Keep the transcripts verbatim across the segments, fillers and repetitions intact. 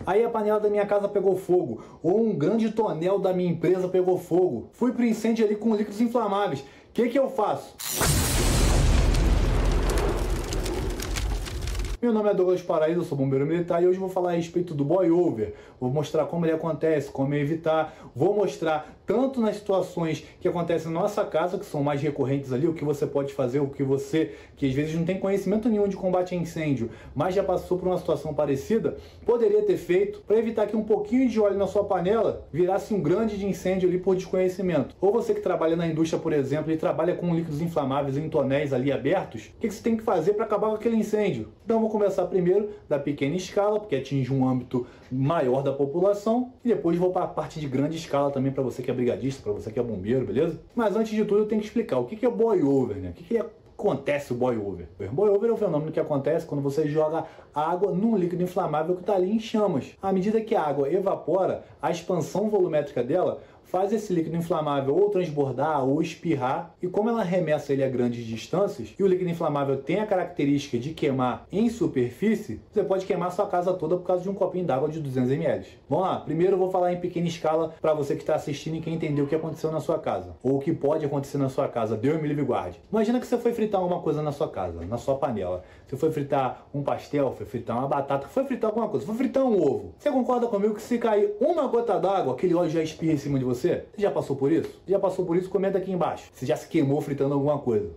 Aí a panela da minha casa pegou fogo, ou um grande tonel da minha empresa pegou fogo. Fui pro incêndio ali com líquidos inflamáveis. O que que eu faço? Meu nome é Douglas Paraíso, eu sou bombeiro militar e hoje vou falar a respeito do boil over. Vou mostrar como ele acontece, como evitar. Vou mostrar tanto nas situações que acontecem na nossa casa, que são mais recorrentes ali, o que você pode fazer, o que você, que às vezes não tem conhecimento nenhum de combate a incêndio, mas já passou por uma situação parecida, poderia ter feito para evitar que um pouquinho de óleo na sua panela virasse um grande de incêndio ali por desconhecimento. Ou você que trabalha na indústria, por exemplo, e trabalha com líquidos inflamáveis em tonéis ali abertos, o que você tem que fazer para acabar com aquele incêndio? Então vou começar primeiro da pequena escala, porque atinge um âmbito maior da população, e depois vou para a parte de grande escala também para você que é brigadista, para você que é bombeiro, beleza? Mas antes de tudo eu tenho que explicar o que é boil over, né? O que é acontece o boil over? O boil over é um fenômeno que acontece quando você joga água num líquido inflamável que está ali em chamas. À medida que a água evapora, a expansão volumétrica dela faz esse líquido inflamável ou transbordar ou espirrar, e como ela arremessa ele a grandes distâncias e o líquido inflamável tem a característica de queimar em superfície, você pode queimar sua casa toda por causa de um copinho d'água de duzentos mililitros. Vamos lá, primeiro eu vou falar em pequena escala para você que está assistindo e quer entender o que aconteceu na sua casa, ou o que pode acontecer na sua casa. Deus me livre e guarde. Imagina que você foi fritar uma coisa na sua casa, na sua panela. Você foi fritar um pastel, foi fritar uma batata, foi fritar alguma coisa, foi fritar um ovo. Você concorda comigo que se cair uma gota d'água, aquele óleo já espirra em cima de você? Você já passou por isso? Já passou por isso? Comenta aqui embaixo. Você já se queimou fritando alguma coisa.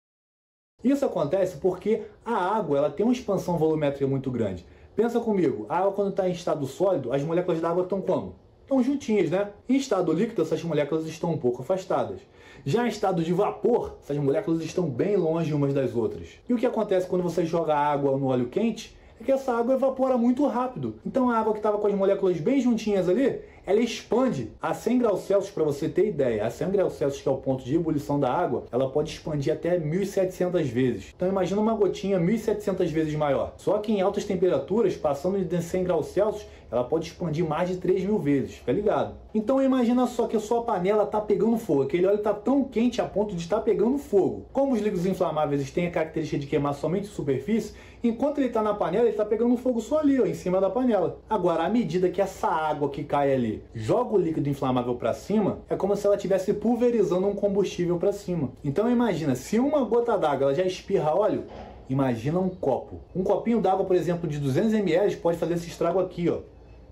Isso acontece porque a água ela tem uma expansão volumétrica muito grande. Pensa comigo, a água quando está em estado sólido, as moléculas da água estão como? Estão juntinhas, né? Em estado líquido, essas moléculas estão um pouco afastadas. Já em estado de vapor, essas moléculas estão bem longe umas das outras. E o que acontece quando você joga água no óleo quente é que essa água evapora muito rápido. Então a água que estava com as moléculas bem juntinhas ali, ela expande a cem graus Celsius, para você ter ideia. A cem graus Celsius, que é o ponto de ebulição da água, ela pode expandir até mil e setecentas vezes. Então imagina uma gotinha mil e setecentas vezes maior. Só que em altas temperaturas, passando de cem graus Celsius, ela pode expandir mais de três mil vezes. Fica ligado? Então imagina só que a sua panela está pegando fogo. Aquele óleo está tão quente a ponto de estar pegando fogo. Como os líquidos inflamáveis têm a característica de queimar somente superfície, enquanto ele está na panela, ele está pegando fogo só ali, ó, em cima da panela. Agora, à medida que essa água que cai ali joga o líquido inflamável para cima, é como se ela estivesse pulverizando um combustível para cima. Então imagina, se uma gota d'água ela já espirra óleo, imagina um copo. Um copinho d'água, por exemplo, de duzentos mililitros pode fazer esse estrago aqui, ó.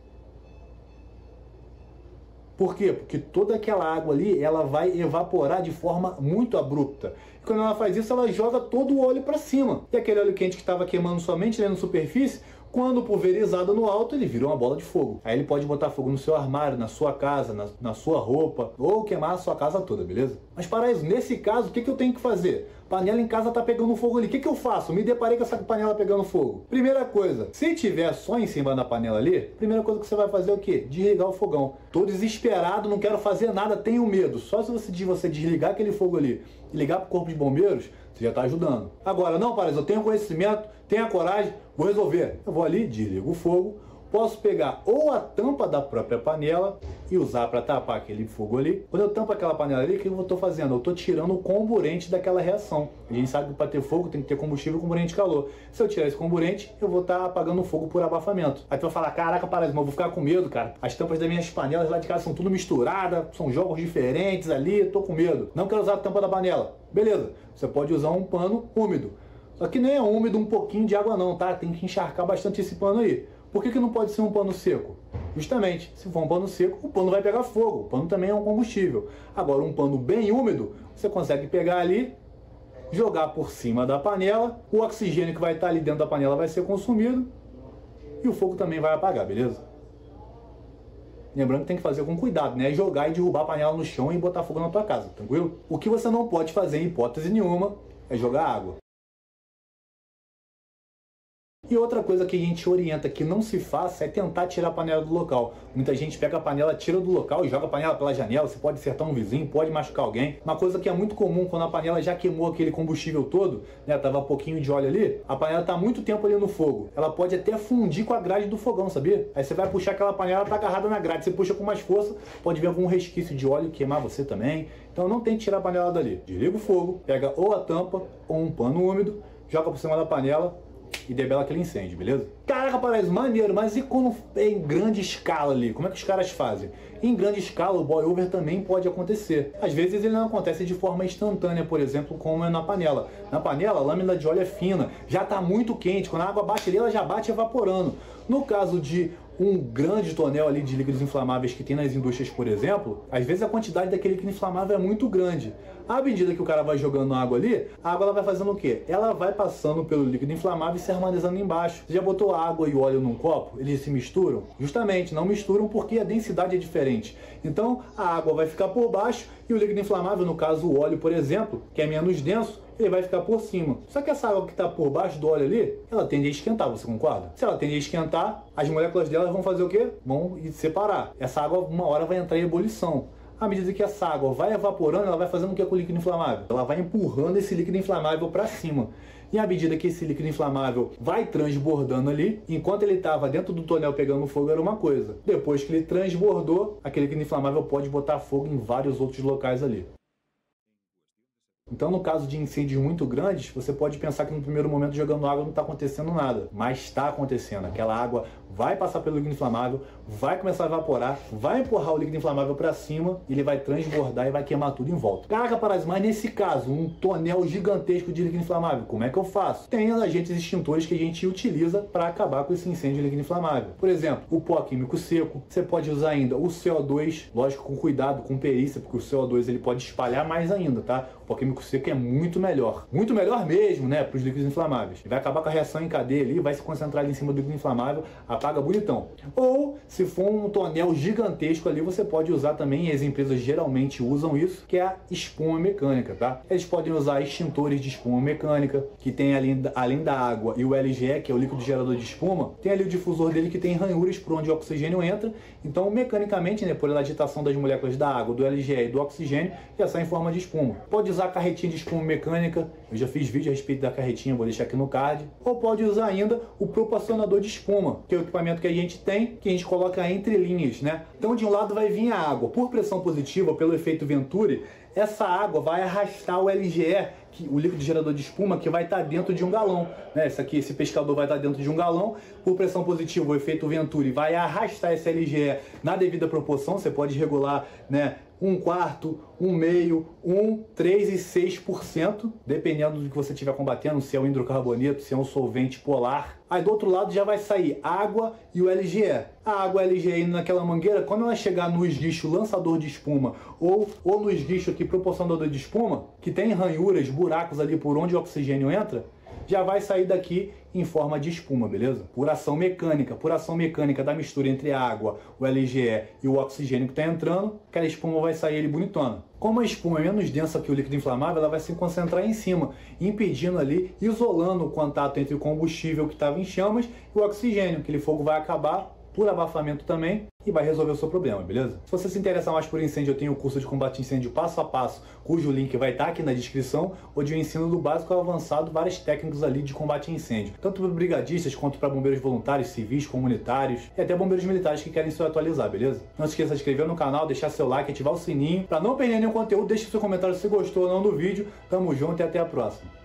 Por quê? Porque toda aquela água ali, ela vai evaporar de forma muito abrupta. E quando ela faz isso, ela joga todo o óleo para cima. E aquele óleo quente que estava queimando somente ali na superfície, quando pulverizado no alto, ele vira uma bola de fogo. Aí ele pode botar fogo no seu armário, na sua casa, na, na sua roupa, ou queimar a sua casa toda, beleza? Mas para isso, nesse caso, o que, que eu tenho que fazer? Panela em casa tá pegando fogo ali. O que, que eu faço? Me deparei com essa panela pegando fogo. Primeira coisa, se tiver só em cima da panela ali, primeira coisa que você vai fazer é o quê? Desligar o fogão. Tô desesperado, não quero fazer nada, tenho medo. Só se você, você desligar aquele fogo ali e ligar pro corpo de bombeiros, você já está ajudando. Agora, não, Paraíso, eu tenho conhecimento, tenho a coragem, vou resolver. Eu vou ali, desligo o fogo, posso pegar ou a tampa da própria panela e usar para tapar aquele fogo ali. Quando eu tampo aquela panela ali, o que eu estou fazendo? Eu estou tirando o comburente daquela reação. A gente sabe que para ter fogo tem que ter combustível e comburente de calor. Se eu tirar esse comburente, eu vou estar tá apagando o fogo por abafamento. Aí tu vai falar, caraca, Paraíso, mas eu vou ficar com medo, cara. As tampas das minhas panelas lá de casa são tudo misturadas, são jogos diferentes ali, tô com medo. Não quero usar a tampa da panela. Beleza, você pode usar um pano úmido. Só que nem é úmido um pouquinho de água não, tá? Tem que encharcar bastante esse pano aí. Por que que não pode ser um pano seco? Justamente, se for um pano seco, o pano vai pegar fogo. O pano também é um combustível. Agora, um pano bem úmido, você consegue pegar ali, jogar por cima da panela, o oxigênio que vai estar ali dentro da panela vai ser consumido e o fogo também vai apagar, beleza? Lembrando que tem que fazer com cuidado, né? Jogar e derrubar a panela no chão e botar fogo na tua casa, tranquilo? O que você não pode fazer em hipótese nenhuma é jogar água. E outra coisa que a gente orienta que não se faça é tentar tirar a panela do local. Muita gente pega a panela, tira do local e joga a panela pela janela. Você pode acertar um vizinho, pode machucar alguém. Uma coisa que é muito comum quando a panela já queimou aquele combustível todo, né? Tava um pouquinho de óleo ali, a panela tá muito tempo ali no fogo. Ela pode até fundir com a grade do fogão, sabia? Aí você vai puxar aquela panela, ela tá agarrada na grade. Você puxa com mais força, pode vir algum resquício de óleo queimar você também. Então não tente tirar a panela dali. Desliga o fogo, pega ou a tampa ou um pano úmido, joga por cima da panela, e debela aquele incêndio, beleza? Caraca, parece maneiro, mas e quando é em grande escala ali? Como é que os caras fazem? Em grande escala, o boil over também pode acontecer. Às vezes ele não acontece de forma instantânea, por exemplo, como é na panela. Na panela, a lâmina de óleo é fina, já está muito quente. Quando a água bate ali, ela já bate evaporando. No caso de um grande tonel ali de líquidos inflamáveis que tem nas indústrias, por exemplo, às vezes a quantidade daquele líquido inflamável é muito grande. À medida que o cara vai jogando água ali, a água ela vai fazendo o quê? Ela vai passando pelo líquido inflamável e se harmonizando embaixo. Você já botou água e óleo num copo? Eles se misturam? Justamente, não misturam porque a densidade é diferente. Então, a água vai ficar por baixo e o líquido inflamável, no caso o óleo, por exemplo, que é menos denso, ele vai ficar por cima. Só que essa água que está por baixo do óleo ali, ela tende a esquentar, você concorda? Se ela tende a esquentar, as moléculas dela vão fazer o quê? Vão separar. Essa água, uma hora, vai entrar em ebulição. À medida que essa água vai evaporando, ela vai fazendo o que com o líquido inflamável? Ela vai empurrando esse líquido inflamável para cima. E à medida que esse líquido inflamável vai transbordando ali, enquanto ele estava dentro do tonel pegando fogo era uma coisa. Depois que ele transbordou, aquele líquido inflamável pode botar fogo em vários outros locais ali. Então, no caso de incêndios muito grandes, você pode pensar que no primeiro momento jogando água não está acontecendo nada, mas está acontecendo. Aquela água vai passar pelo líquido inflamável, vai começar a evaporar, vai empurrar o líquido inflamável para cima, ele vai transbordar e vai queimar tudo em volta. Caraca, Parás, mas nesse caso, um tonel gigantesco de líquido inflamável, como é que eu faço? Tem agentes extintores que a gente utiliza para acabar com esse incêndio de líquido inflamável. Por exemplo, o pó químico seco, você pode usar ainda o C O dois, lógico, com cuidado, com perícia, porque o C O dois ele pode espalhar mais ainda, tá? O pó químico seco é muito melhor. Muito melhor mesmo, né, para os líquidos inflamáveis. Ele vai acabar com a reação em cadeia ali, vai se concentrar ali em cima do líquido inflamável, apaga bonitão. Ou, se for um tonel gigantesco ali, você pode usar também, e as empresas geralmente usam isso, que é a espuma mecânica, tá? Eles podem usar extintores de espuma mecânica, que tem ali, além da água e o L G E, que é o líquido gerador de espuma, tem ali o difusor dele que tem ranhuras por onde o oxigênio entra. Então, mecanicamente, né, por a agitação das moléculas da água, do L G E e do oxigênio, já sai em forma de espuma. Pode usar a carretinha de espuma mecânica, eu já fiz vídeo a respeito da carretinha, vou deixar aqui no card. Ou pode usar ainda o proporcionador de espuma, que é o equipamento que a gente tem, que a gente coloca entre linhas, né? Então, de um lado vai vir a água. Por pressão positiva, pelo efeito Venturi, essa água vai arrastar o L G E, que, o líquido gerador de espuma, que vai estar dentro de um galão, né? Esse aqui, esse pescador vai estar dentro de um galão. Por pressão positiva, o efeito Venturi vai arrastar esse L G E na devida proporção. Você pode regular, né, um quarto, um meio, um, três e seis por cento, dependendo do que você estiver combatendo, se é um hidrocarboneto, se é um solvente polar. Aí do outro lado já vai sair água e o L G E. A água L G E indo naquela mangueira, quando ela chegar no esguicho lançador de espuma ou, ou no esguicho aqui proporcionador de espuma, que tem ranhuras, buracos ali por onde o oxigênio entra, já vai sair daqui em forma de espuma, beleza? Por ação mecânica, por ação mecânica da mistura entre a água, o L G E e o oxigênio que está entrando, aquela espuma vai sair ali bonitona. Como a espuma é menos densa que o líquido inflamável, ela vai se concentrar em cima, impedindo ali, isolando o contato entre o combustível que estava em chamas e o oxigênio. Aquele fogo vai acabar por abafamento também e vai resolver o seu problema, beleza? Se você se interessa mais por incêndio, eu tenho o curso de combate a incêndio passo a passo, cujo link vai estar aqui na descrição, onde eu ensino do básico ao avançado várias técnicas ali de combate a incêndio, tanto para brigadistas quanto para bombeiros voluntários, civis, comunitários e até bombeiros militares que querem se atualizar, beleza? Não se esqueça de se inscrever no canal, deixar seu like, ativar o sininho para não perder nenhum conteúdo, deixe seu comentário se gostou ou não do vídeo. Tamo junto e até a próxima.